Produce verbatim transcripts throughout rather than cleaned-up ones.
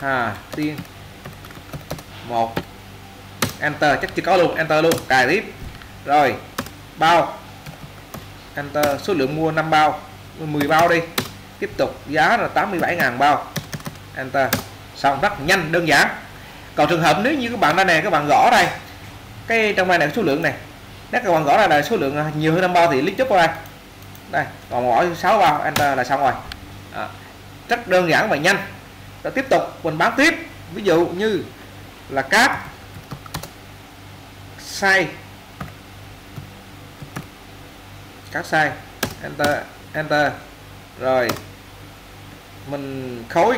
Hà Tiên một, enter, chắc chưa có luôn, enter luôn, cài tiếp. Rồi bao, enter, số lượng mua năm bao, mười bao đi, tiếp tục, giá là tám mươi bảy ngàn bao, enter. Xong, rất nhanh, đơn giản. Còn trường hợp nếu như các bạn đây này, các bạn gõ đây cái trong đây này số lượng này, nếu các bạn gõ ra là số lượng nhiều hơn năm bao thì click chúc vào đây, đây còn gõ sáu bao, enter là xong rồi. À, rất đơn giản và nhanh. Rồi tiếp tục mình bán tiếp, ví dụ như là cáp size, cáp size, enter, enter. Rồi mình khối,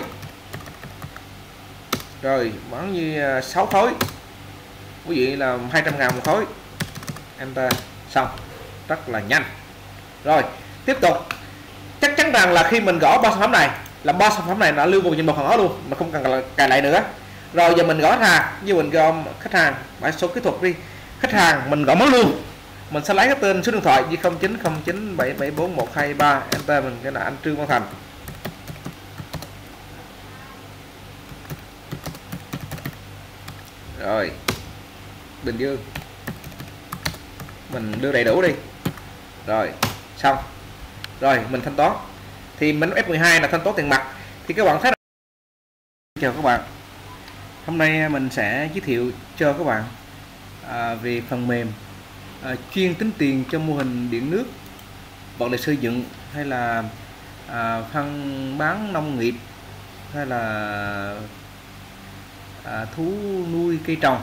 rồi bán như sáu khối, ví dụ là hai trăm ngàn một khối, enter. Xong, rất là nhanh. Rồi tiếp tục, chắc chắn rằng là khi mình gõ ba sản phẩm này là ba sản phẩm này đã lưu vào trên một hàng hóa luôn, mà không cần cài lại nữa. Rồi giờ mình gõ khách hàng, như mình gõ khách hàng, mã số kỹ thuật đi, khách hàng mình gõ mới luôn, mình sẽ lấy cái tên số điện thoại như không chín không chín bảy bảy bốn một hai ba, enter. Mình cái là anh Trương Văn Thành. Rồi Bình Dương, mình đưa đầy đủ đi. Rồi xong, rồi mình thanh toán thì mình F mười hai là thanh toán tiền mặt. Thì các bạn thấy, chào các bạn, hôm nay mình sẽ giới thiệu cho các bạn à, về phần mềm à, chuyên tính tiền cho mô hình điện nước, vật liệu xây dựng, hay là à, phân bán nông nghiệp, hay là à, thú nuôi cây trồng.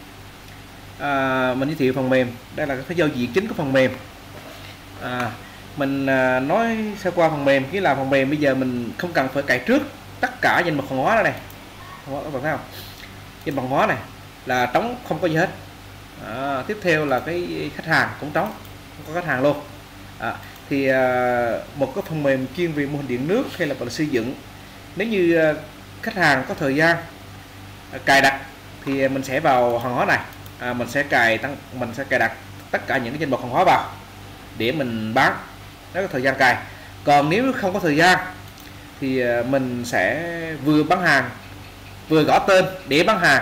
À, mình giới thiệu phần mềm, đây là cái giao diện chính của phần mềm. À, mình à, nói sơ qua phần mềm, cái là phần mềm bây giờ mình không cần phải cài trước tất cả danh mục hàng hóa đó này, các bạn thấy không, danh mục hàng hóa này là trống, không có gì hết. À, tiếp theo là cái khách hàng cũng trống, không có khách hàng luôn. À, thì à, một cái phần mềm chuyên về mô hình điện nước hay là vật liệu xây dựng, nếu như à, khách hàng có thời gian à, cài đặt thì mình sẽ vào hàng hóa này, à, mình sẽ cài tăng mình sẽ cài đặt tất cả những cái danh mục hàng hóa vào để mình bán, nếu có thời gian cài. Còn nếu không có thời gian thì mình sẽ vừa bán hàng, vừa gõ tên để bán hàng,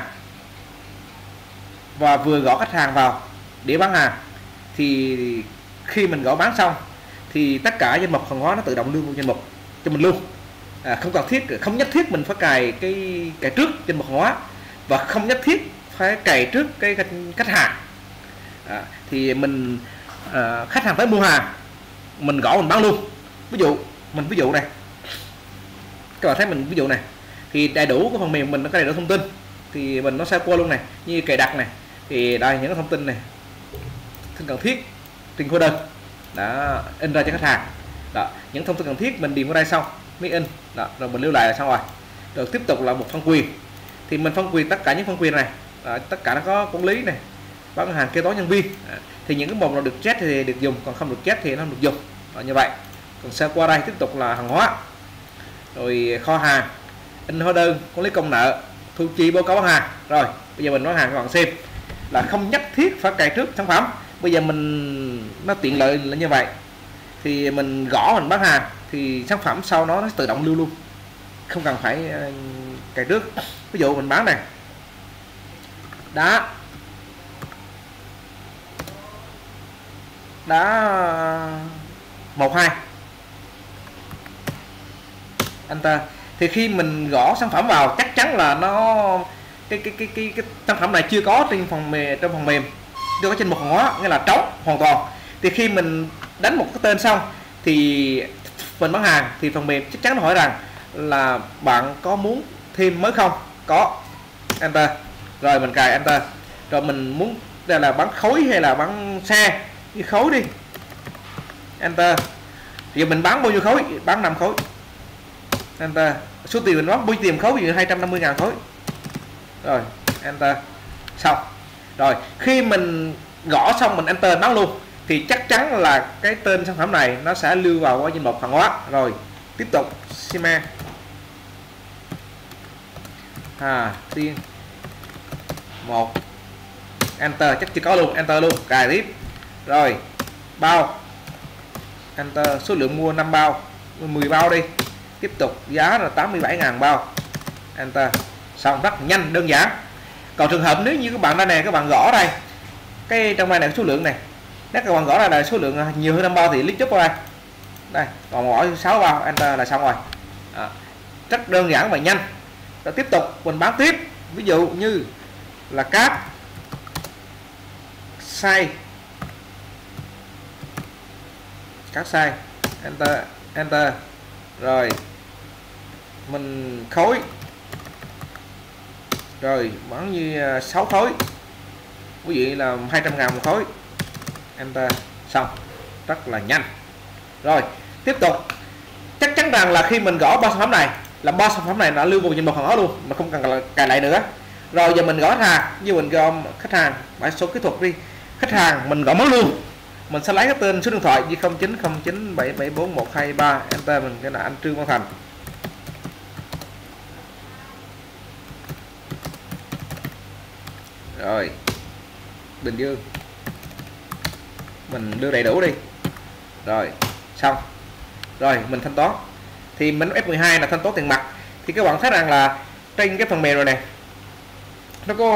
và vừa gõ khách hàng vào để bán hàng. Thì khi mình gõ bán xong thì tất cả danh mục hàng hóa nó tự động lưu vào danh mục cho mình luôn. À, không cần thiết, không nhất thiết mình phải cài cái cài trước danh mục hàng hóa, và không nhất thiết phải cài trước cái khách hàng. À, thì mình à, khách hàng tới mua hàng, mình gõ mình bán luôn. Ví dụ mình ví dụ này, các bạn thấy mình ví dụ này, thì đầy đủ của phần mềm mình nó có đầy đủ thông tin, thì mình nó sẽ qua luôn này, như cài đặt này, thì đây những cái thông tin này, thông cần thiết trên khối đơn đã in ra cho khách hàng. Đó, những thông tin cần thiết mình điền vào đây xong mới in. Đó, rồi mình lưu lại là xong rồi. Rồi tiếp tục là một phân quyền, thì mình phân quyền tất cả những phân quyền này. Đó, tất cả nó có quản lý này, bán hàng, kế toán, nhân viên. Đó, thì những cái mục nào được chat thì được dùng, còn không được chat thì nó không được dùng. Đó, như vậy. Còn sau qua đây tiếp tục là hàng hóa, rồi kho hàng, in hóa đơn, quản lý công nợ, thu chi, báo cáo bán hàng. Rồi bây giờ mình nói hàng các bạn xem là không nhất thiết phải cài trước sản phẩm. Bây giờ mình nó tiện lợi là như vậy, thì mình gõ mình bán hàng thì sản phẩm sau nó nó tự động lưu luôn, không cần phải uh, cài trước. Ví dụ mình bán này, đá đá một hai, enter. Thì khi mình gõ sản phẩm vào chắc chắn là nó cái cái cái cái, cái sản phẩm này chưa có trên phần mềm, trong phần mềm chưa có trên một hàng hóa, nghĩa là trống hoàn toàn. Thì khi mình đánh một cái tên xong thì mình bán hàng thì phần mềm chắc chắn nó hỏi rằng là bạn có muốn thêm mới không, có, enter. Rồi mình cài enter. Rồi mình muốn đây là bán khối hay là bán xe, như khối đi, enter. Thì mình bán bao nhiêu khối, bán năm khối, enter. Số tiền mình bán bao nhiêu tiền khối, ví dụ hai trăm năm mươi ngàn khối, rồi enter. Xong rồi khi mình gõ xong mình enter bán luôn thì chắc chắn là cái tên sản phẩm này nó sẽ lưu vào qua danh mục hàng hóa. Rồi tiếp tục xi men, Hà Tiên một, enter, chắc chưa có luôn, enter luôn, cài tiếp. Rồi bao, enter, số lượng mua năm bao, mười bao đi, tiếp tục, giá là tám mươi bảy ngàn bao, enter, xong, rất nhanh đơn giản. Còn trường hợp nếu như các bạn đây này, các bạn gõ đây cái trong đây này số lượng này, nếu các bạn gõ ra là số lượng nhiều hơn năm bao thì click chúc vào đây, đây còn gõ sáu bao enter là xong rồi. Đó. Rất đơn giản và nhanh. Rồi tiếp tục mình bán tiếp, ví dụ như là cáp size, cáp size enter enter, rồi mình khối, rồi bán như sáu khối, ví dụ như là hai trăm ngàn một khối enter, xong, rất là nhanh. Rồi tiếp tục, chắc chắn rằng là khi mình gõ ba sản phẩm này là ba sản phẩm này nó lưu vào danh mục hàng hóa luôn, mà không cần cài lại nữa. Rồi giờ mình gõ khách hàng, như mình gom khách hàng mã số kỹ thuật đi, khách hàng mình gõ món luôn, mình sẽ lấy cái tên số điện thoại như không chín không chín bảy bảy bốn một hai ba enter, mình cái là anh Trương Văn Thành. Rồi Bình Dương, mình đưa đầy đủ đi, rồi xong. Rồi mình thanh toán thì mình F mười hai là thanh toán tiền mặt. Thì các bạn thấy rằng là trên cái phần mềm rồi này nó có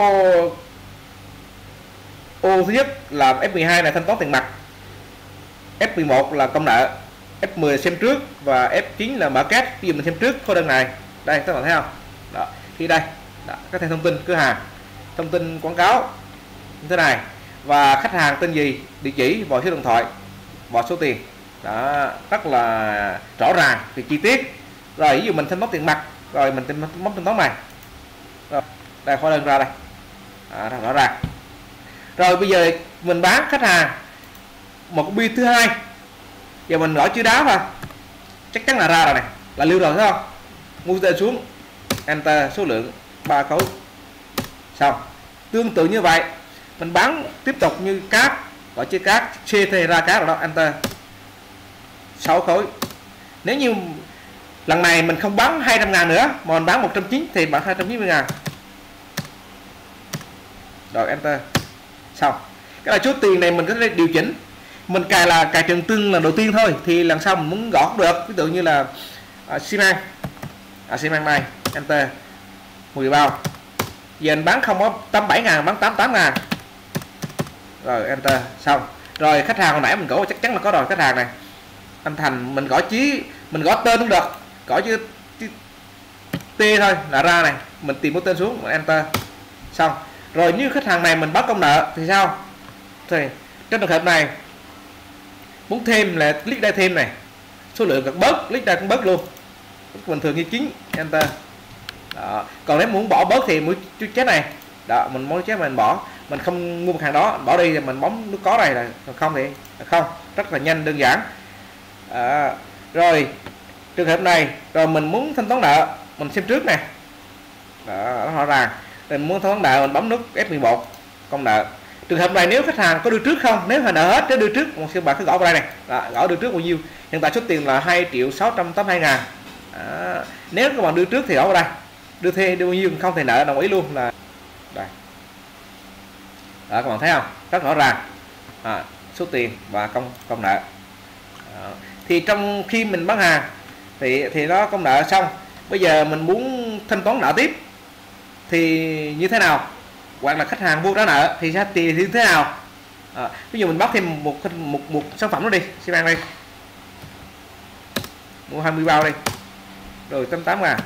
ô thứ nhất là F mười hai là thanh toán tiền mặt, F mười một là công nợ, F mười xem trước và F chín là mở két. Ví dụ mình xem trước khối đơn này, đây các bạn thấy không? Đó, thì đây đó, có thêm thông tin cửa hàng, thông tin quảng cáo như thế này, và khách hàng tên gì, địa chỉ và số điện thoại và số tiền. Đó, rất là rõ ràng thì chi tiết. Rồi ví dụ mình thanh toán tiền mặt, rồi mình thanh móc thanh toán này, rồi đây hóa đơn ra đây, đó, rõ ràng. Rồi bây giờ mình bán khách hàng một cái bill thứ hai, giờ mình gõ chữ đáo vào, chắc chắn là ra rồi này, là lưu rồi thấy không? Mua tên xuống enter, số lượng ba khối, xong. Tương tự như vậy mình bán tiếp tục như cát, gọi chữ cát xê thì ra cát rồi đó enter, sáu khối. Nếu như lần này mình không bán hai trăm ngàn nữa mà mình bán một trăm chín mươi thì bán hai trăm chín mươi ngàn, rồi enter, xong. Cái là số tiền này mình có thể điều chỉnh, mình cài là cài trường tương là đầu tiên thôi, thì lần sau mình muốn gõ cũng được. Ví dụ như là uh, xi măng, à, xi măng này enter, mười bao, giờ anh bán không có tám mươi bảy ngàn, bán tám mươi tám ngàn, rồi enter, xong. Rồi khách hàng hồi nãy mình gõ chắc chắn là có rồi, khách hàng này anh Thành, mình gõ chí, mình gõ tên cũng được, gõ chữ T thôi là ra này, mình tìm cái tên xuống, mình enter, xong. Rồi như khách hàng này mình báo công nợ thì sao? Thì trong trường hợp này muốn thêm là click đây thêm này, số lượng cần bớt, click đây cũng bớt luôn, bình thường như chín enter. Đó. Còn nếu muốn bỏ bớt thì muốn chú chết này, đó mình muốn chết mình bỏ, mình không mua một hàng đó bỏ đi thì mình bấm nút có này, là không thì không, rất là nhanh đơn giản. À, rồi trường hợp này, rồi mình muốn thanh toán nợ, mình xem trước này, đó rõ ràng. Mình muốn thanh toán nợ mình bấm nút F mười một công nợ. Trường hợp này nếu khách hàng có đưa trước không, nếu hàng nợ hết để đưa trước, một số bạn cứ gõ vào đây này, đó, gõ đưa trước bao nhiêu. Hiện tại số tiền là hai triệu sáu trăm tám mươi hai ngàn. Đó. Nếu các bạn đưa trước thì gõ vào đây, đưa thêm đưa bao nhiêu, không thì nợ đồng ý luôn là đây. Đó, các bạn thấy không, rất rõ ràng, à, số tiền và công công nợ. Đó. Thì trong khi mình bán hàng thì thì nó công nợ xong, bây giờ mình muốn thanh toán nợ tiếp thì như thế nào, hoặc là khách hàng vô trả nợ thì sẽ thì như thế nào. À, ví dụ mình bắt thêm một một một sản phẩm đó đi, xi măng đi, mua hai mươi bao đi, rồi tám mươi tám ngàn,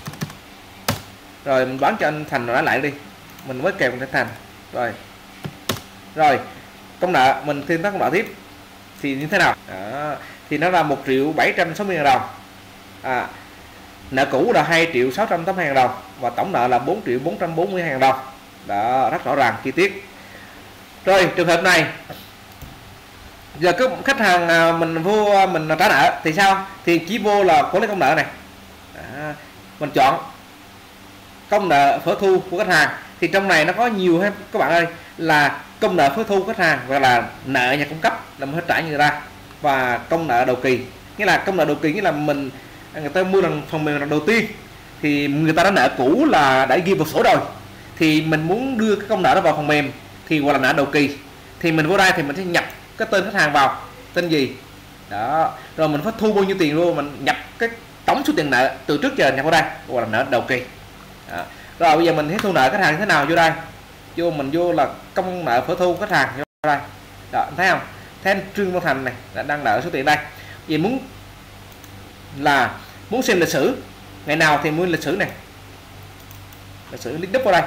rồi mình bán cho anh Thành rồi lại lại đi, mình mới kèm anh Thành, rồi rồi công nợ mình thêm tác công nợ tiếp thì như thế nào. Đó. Thì nó là một triệu bảy trăm sáu mươi ngàn đồng, à, nợ cũ là hai triệu sáu trăm tám mươi ngàn đồng và tổng nợ là bốn triệu bốn trăm bốn mươi ngàn đồng. Đó, rất rõ ràng chi tiết. Rồi trường hợp này giờ có khách hàng mình vô mình trả nợ thì sao, thì chỉ vô là quản lý công nợ này. Đó. Mình chọn công nợ phở thu của khách hàng, thì trong này nó có nhiều hết các bạn ơi, là công nợ phở thu khách hàng, hoặc là nợ nhà cung cấp là mình phải trả như người ta, và công nợ đầu kỳ. Nghĩa là công nợ đầu kỳ nghĩa là mình người ta mua lần phần mềm lần đầu tiên thì người ta đã nợ cũ là đã ghi vào sổ rồi, thì mình muốn đưa cái công nợ đó vào phần mềm thì gọi là nợ đầu kỳ, thì mình vô đây thì mình sẽ nhập cái tên khách hàng vào, tên gì đó, rồi mình phải thu bao nhiêu tiền luôn, mình nhập cái tổng số tiền nợ từ trước giờ nhập vào đây, gọi là nợ đầu kỳ. Đó. Rồi bây giờ mình thấy thu nợ khách hàng như thế nào, vô đây vô mình vô là công nợ phổ thu khách hàng vô đây. Đó, thấy không, thấy anh Trương Văn Thành này đã đang nợ số tiền đây. Vì muốn là muốn xem lịch sử ngày nào thì muốn lịch sử này, lịch sử link đúp vào đây.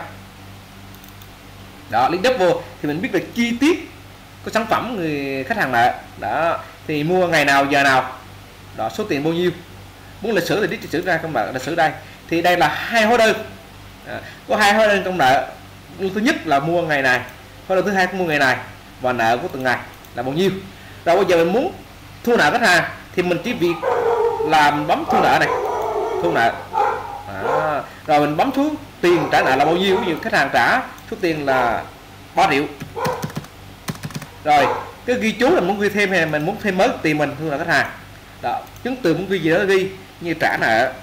Đó, link đúp vô thì mình biết được chi tiết có sản phẩm người khách hàng nợ. Đó, thì mua ngày nào giờ nào, đó, số tiền bao nhiêu. Muốn lịch sử thì biết lịch sử ra công nợ lịch sử đây. Thì đây là hai hóa đơn, à, có hai hóa đơn công nợ. Thứ nhất là mua ngày này, hóa đơn thứ hai cũng mua ngày này, và nợ của từng ngày là bao nhiêu. Rồi bây giờ mình muốn thu nợ khách hàng thì mình chỉ việc làm bấm thu nợ này, thu nợ. À, rồi mình bấm xuống tiền trả nợ là bao nhiêu. Ví dụ khách hàng trả số tiền là ba triệu. Rồi cái ghi chú là muốn ghi thêm hay mình muốn thêm mới tiền mình thu nợ khách hàng. Đó, chứng từ muốn ghi gì đó ghi như trả nợ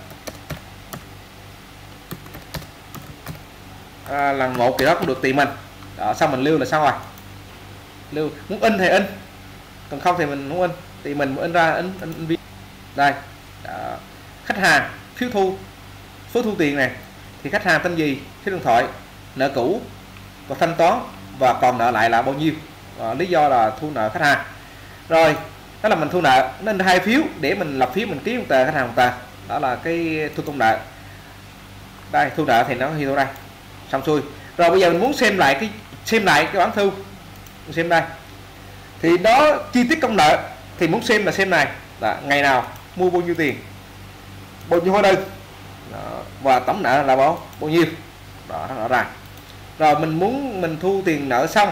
à, lần một thì đó cũng được tiền mình. Đó, xong mình lưu là xong rồi. Lưu muốn in thì in, còn không thì mình muốn in thì mình in ra in, in, in, in. Đây. Đó. Khách hàng phiếu thu, số thu tiền này thì khách hàng tên gì, số điện thoại, nợ cũ và thanh toán và còn nợ lại là bao nhiêu. À, lý do là thu nợ khách hàng. Rồi đó là mình thu nợ, nên hai phiếu để mình lập phiếu mình ký một tờ khách hàng một tờ. Đó là cái thu công nợ. Đây thu nợ thì nó ghi đâu đây, xong xuôi. Rồi bây giờ mình muốn xem lại cái xem lại cái bản thu, mình xem đây thì đó chi tiết công nợ thì muốn xem là xem này là ngày nào mua bao nhiêu tiền, bao nhiêu hóa đơn. Đó, và tổng nợ là bao bao nhiêu. Đó nó rõ ràng. Rồi mình muốn mình thu tiền nợ xong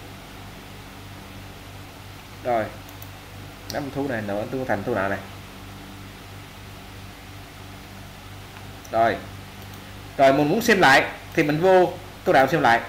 rồi đó, mình thu này nợ tương thành thu nợ này. Rồi rồi mình muốn xem lại thì mình vô tô đạo xem lại.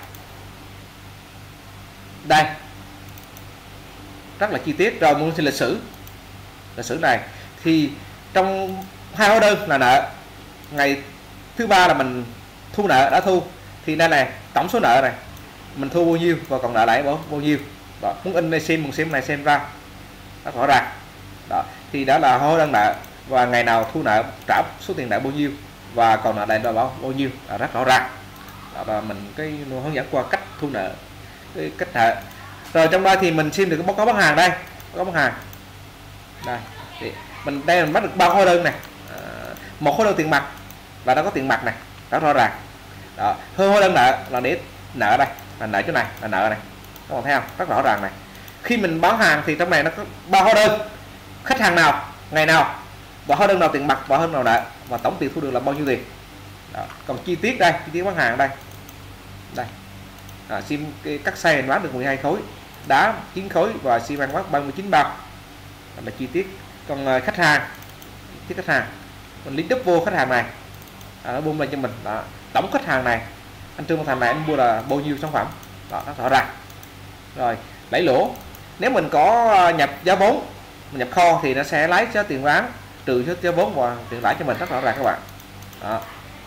Đây rất là chi tiết. Rồi muốn xem lịch sử, lịch sử này thì trong hai hóa đơn là nợ ngày thứ ba là mình thu nợ đã thu thì đây này tổng số nợ này mình thu bao nhiêu và còn nợ lại bao bao nhiêu. Đó, muốn in đây xem, muốn xem này xem ra rất rõ ràng. Đó thì đó là hóa đơn nợ và ngày nào thu nợ trả số tiền nợ bao nhiêu và còn nợ lại là bao bao nhiêu là rất rõ ràng. Đó là mình cái hướng dẫn qua cách thu nợ, cái cách nợ. Rồi trong đó thì mình xem được cái báo cáo bán hàng đây, báo cáo bán hàng đây thì mình đây mình bắt được ba hóa đơn này, à, một hóa đơn tiền mặt và nó có tiền mặt này rất rõ ràng. Đó, hóa đơn nợ là để nợ đây là nợ chỗ này là nợ này, các bạn thấy không, rất rõ ràng này. Khi mình bán hàng thì trong này nó có ba hóa đơn, khách hàng nào, ngày nào và hóa đơn nào tiền mặt và hóa đơn nào nợ và tổng tiền thu được là bao nhiêu tiền. Đó, còn chi tiết đây, chi tiết bán hàng đây đây à, sim các size mình bán được mười hai khối, đá chín khối và xi măng bán ba mươi chín bao. Đó là chi tiết. Còn uh, khách hàng, chi tiết khách hàng mình link đúp vô khách hàng này, à, nó bung lên cho mình. Đó, tổng khách hàng này anh Trương Văn Thành này anh mua là bao nhiêu sản phẩm. Đó nó rõ ràng. Rồi lãi lỗ, nếu mình có nhập giá vốn, mình nhập kho thì nó sẽ lấy số tiền bán trừ số giá vốn và tiền lãi cho mình rất rõ ràng các bạn. Đó.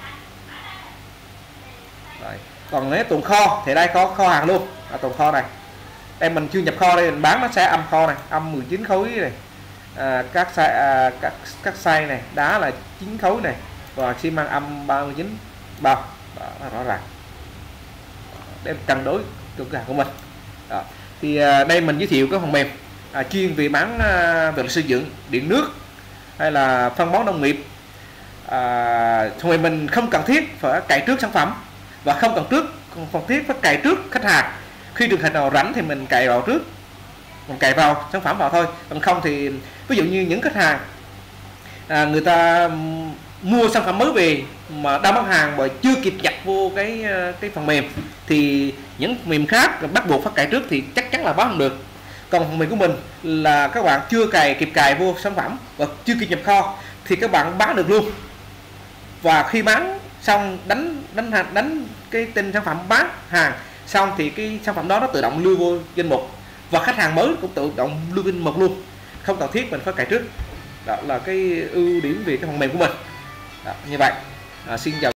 Rồi. Còn nếu tồn kho thì đây có kho hàng luôn, ở tồn kho này đây mình chưa nhập kho, đây mình bán nó sẽ âm kho này, âm mười chín khối này, à, các size à, các các size này, đá là chín khối này và xi măng âm ba mươi chín bao. Đó là rõ ràng để cân đối cho cửa hàng của mình. Đó. Thì à, đây mình giới thiệu cái phần mềm à, chuyên về bán à, về xây dựng, điện nước hay là phân bón nông nghiệp. À, thôi mình không cần thiết phải cài trước sản phẩm và không cần trước cần thiết phải cài trước khách hàng. Khi đường khách nào rảnh thì mình cài vào trước, mình cài vào sản phẩm vào thôi. Còn không thì ví dụ như những khách hàng à, người ta mua sản phẩm mới về mà đang bán hàng mà chưa kịp nhập vô cái cái phần mềm thì những mềm khác bắt buộc phải cài trước thì chắc chắn là bán không được. Còn phần mềm của mình là các bạn chưa cài kịp cài vô sản phẩm và chưa kịp nhập kho thì các bạn bán được luôn. Và khi bán xong đánh đánh đánh, đánh cái tên sản phẩm bán hàng xong thì cái sản phẩm đó nó tự động lưu vô danh mục và khách hàng mới cũng tự động lưu danh mục luôn, không cần thiết mình phải cài trước. Đó là cái ưu điểm về cái phần mềm của mình. Đó, như vậy à, xin chào.